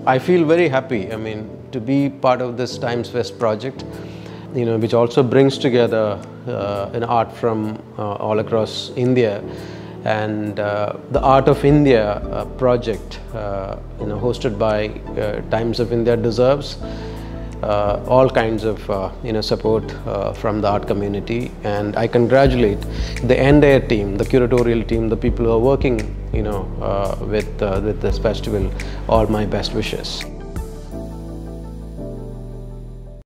I feel very happy, I mean, to be part of this Times Fest project, which also brings together art from all across India. And the Art of India project, hosted by Times of India, deserves all kinds of support from the art community, and I congratulate the entire team, the curatorial team, the people who are working with this festival. All my best wishes.